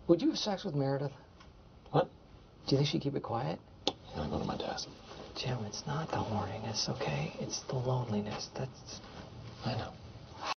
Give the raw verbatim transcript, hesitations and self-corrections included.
Would you have sex with Meredith? What? Do you think she'd keep it quiet? I'm gonna go to my desk. Jim, it's not the horniness, okay? It's the loneliness. That's... I know.